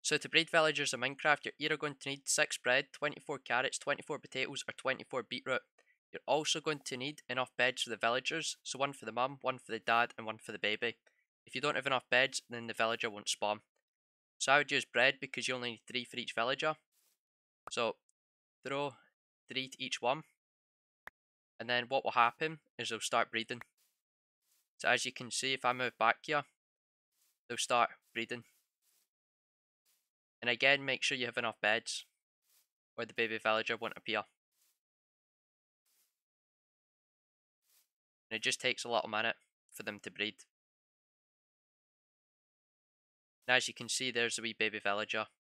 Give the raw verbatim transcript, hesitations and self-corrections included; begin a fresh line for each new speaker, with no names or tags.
So to breed villagers in Minecraft, you're either going to need six bread, twenty-four carrots, twenty-four potatoes, or twenty-four beetroot. You're also going to need enough beds for the villagers, so one for the mum, one for the dad, and one for the baby. If you don't have enough beds, then the villager won't spawn. So I would use bread because you only need three for each villager. So throw three to each one, and then what will happen is they'll start breeding. So as you can see, if I move back here, they'll start breeding. And again, make sure you have enough beds, or the baby villager won't appear. And it just takes a little minute for them to breed. And as you can see, there's a wee baby villager.